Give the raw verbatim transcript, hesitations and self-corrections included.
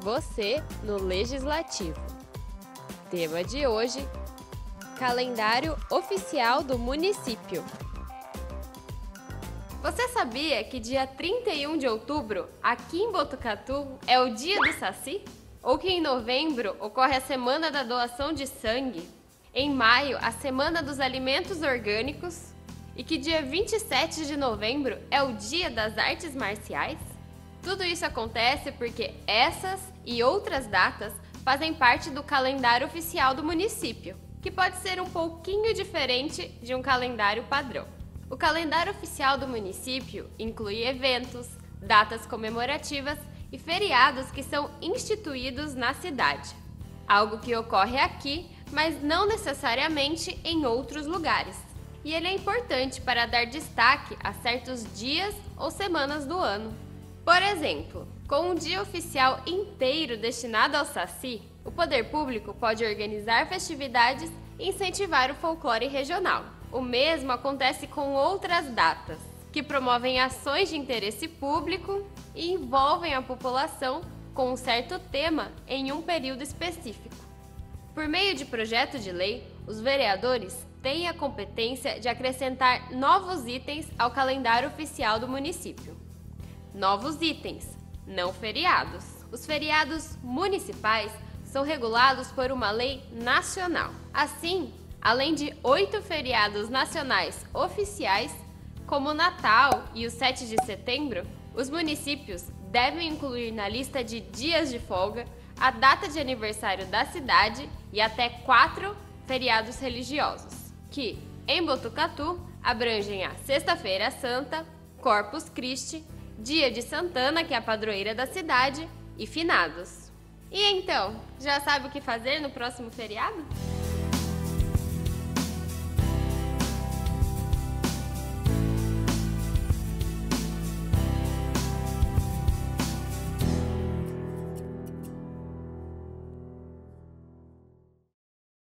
você no Legislativo. Tema de hoje: calendário oficial do município. Você sabia que dia trinta e um de outubro, aqui em Botucatu, é o dia do Saci? Ou que em novembro ocorre a Semana da Doação de Sangue? Em maio, a Semana dos Alimentos Orgânicos? E que dia vinte e sete de novembro é o Dia das Artes Marciais? Tudo isso acontece porque essas e outras datas fazem parte do calendário oficial do município, que pode ser um pouquinho diferente de um calendário padrão. O calendário oficial do município inclui eventos, datas comemorativas e feriados que são instituídos na cidade. Algo que ocorre aqui, mas não necessariamente em outros lugares. E ele é importante para dar destaque a certos dias ou semanas do ano. Por exemplo, com um dia oficial inteiro destinado ao Saci, o poder público pode organizar festividades e incentivar o folclore regional. O mesmo acontece com outras datas, que promovem ações de interesse público e envolvem a população com um certo tema em um período específico. Por meio de projeto de lei, os vereadores têm a competência de acrescentar novos itens ao calendário oficial do município. Novos itens, não feriados. Os feriados municipais são regulados por uma lei nacional. Assim, além de oito feriados nacionais oficiais, como o Natal e o sete de setembro, os municípios devem incluir na lista de dias de folga a data de aniversário da cidade e até quatro feriados religiosos, que, em Botucatu, abrangem a Sexta-feira Santa, Corpus Christi, Dia de Santana, que é a padroeira da cidade, e finados. E então, já sabe o que fazer no próximo feriado?